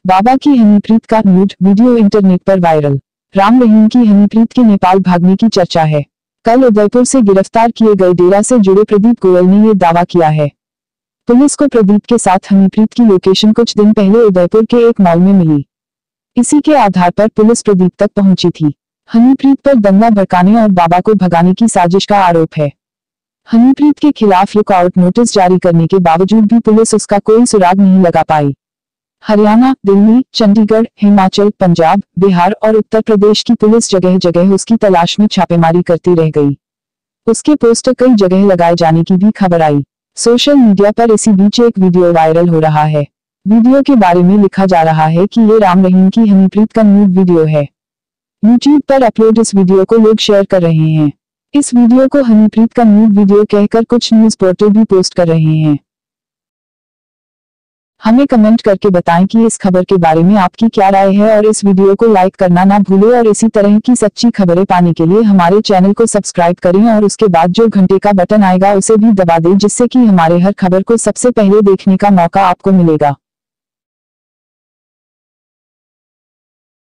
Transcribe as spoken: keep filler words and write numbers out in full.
बाबा की हनीप्रीत का nude video internet पर वायरल। राम रहीम की हनीप्रीत के नेपाल भागने की चर्चा है। कल उदयपुर से गिरफ्तार किए गए डेरा से जुड़े प्रदीप गोयल ने ये दावा किया है। पुलिस को प्रदीप के साथ हनीप्रीत की लोकेशन कुछ दिन पहले उदयपुर के एक मॉल में मिली। इसी के आधार पर पुलिस प्रदीप तक पहुंची थी। हनीप्रीत पर दंगा भड़काने और बाबा को भगाने की साजिश का आरोप है। हनीप्रीत के खिलाफ लुकआउट नोटिस जारी करने के बावजूद भी पुलिस उसका कोई सुराग नहीं लगा पाई। हरियाणा, दिल्ली, चंडीगढ़, हिमाचल, पंजाब, बिहार और उत्तर प्रदेश की पुलिस जगह जगह उसकी तलाश में छापेमारी करती रह गई। उसके पोस्टर कई जगह लगाए जाने की भी खबर आई। सोशल मीडिया पर इसी बीच एक वीडियो वायरल हो रहा है। वीडियो के बारे में लिखा जा रहा है कि ये राम रहीम की हनीप्रीत का न्यूड वीडियो है। यूट्यूब पर अपलोड इस वीडियो को लोग शेयर कर रहे हैं। इस वीडियो को हनीप्रीत का न्यूड वीडियो कहकर कुछ न्यूज पोर्टल भी पोस्ट कर रहे हैं। हमें कमेंट करके बताएं कि इस खबर के बारे में आपकी क्या राय है और इस वीडियो को लाइक करना ना भूलें और इसी तरह की सच्ची खबरें पाने के लिए हमारे चैनल को सब्सक्राइब करें और उसके बाद जो घंटे का बटन आएगा उसे भी दबा दें, जिससे कि हमारे हर खबर को सबसे पहले देखने का मौका आपको मिलेगा।